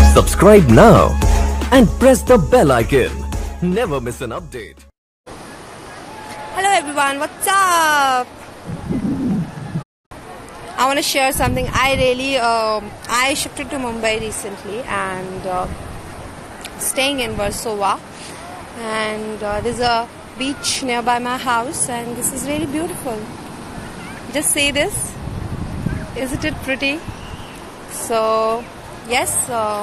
Subscribe now and press the bell icon. Never miss an update. Hello everyone, what's up? I want to share something. I shifted to Mumbai recently and staying in Versova, and there's a beach nearby my house, and this is really beautiful. Just see this. Isn't it pretty? So yes,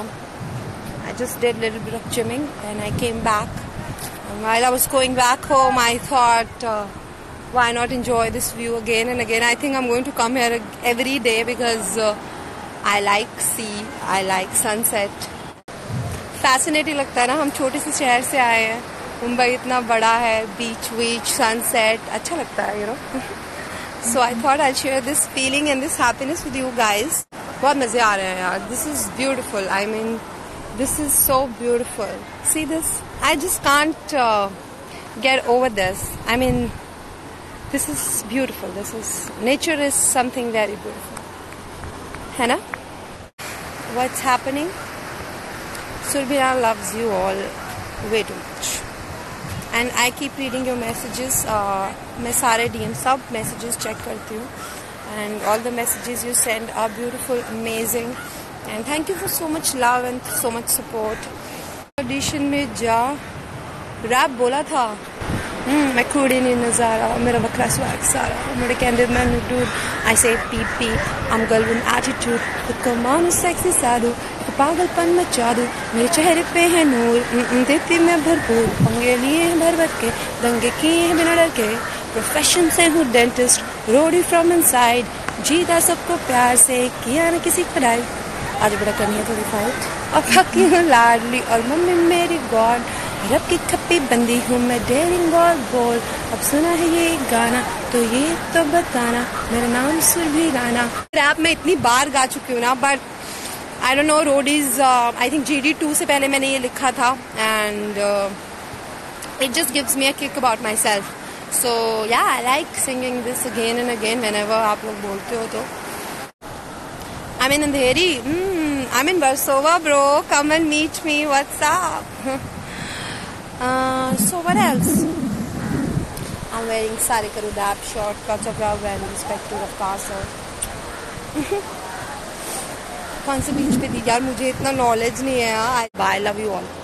I just did a little bit of gymming and I came back. And while I was going back home, I thought, why not enjoy this view again and again. I think I'm going to come here every day because I like sea, I like sunset. Fascinating लगता है ना, हम छोटे से शहर से आए हैं, मुंबई इतना बड़ा है, बीच sunset, अच्छा लगता है, you know. So I thought I'll share this feeling and this happiness with you guys. बहुत मजे आ रहे हैं यार. This is beautiful. I mean, this is so beautiful. See this? I just can't get over this. I mean, this is beautiful. Nature is something very beautiful. है ना? What's happening? Surbhira loves you all way too much. And I keep reading your messages. मैं सारे DM सब messages check करती हूँ. And all the messages you send are beautiful, amazing. And thank you for so much love and so much support. Audition में जा rap बोला था. मैं खूड़ी नहीं नज़ारा, मेरा बकरा swag सारा. मेरे कहने मैं dude, I say PP, I'm girl with attitude. खुद को मानो sexy साधु, एक पागलपन में जादू. मेरे चेहरे पे है नूर, देती मैं भरपूर. पंगे लिए हैं भर के, दंगे किए हैं बिना डर के. प्रोफेशन से हूँ डेंटिस्ट, रोडी फ्रॉम इनसाइड. जीता सबको प्यार से, किया ना किसी को डाइट. आज बड़ा करनी है थोड़ी फाइट. और हकी हूँ लाडली और मम्मी मेरी गॉड. रब की खप्पी बंदी हूँ मैं, डेयरिंग और बोल. अब सुना है ये गाना तो ये तो बताना, मेरा नाम सुरभि राणा. रैप में इतनी बार गा चुकी हूँ ना, but I don't know. Roadies I think GD2 से पहले मैंने ये लिखा था. And it just gives me a kick about myself. So yeah, I like singing this again and again whenever आप लोग बोलते हो तो. I'm in Andheri. I'm in Versova, bro. Come and meet me. What's up? So what else? I'm wearing sari karu dap short, cuts of rug and respective of castle. कौन से बीच पे थी यार, मुझे इतना नॉलेज नहीं है यार. Bye, love you all.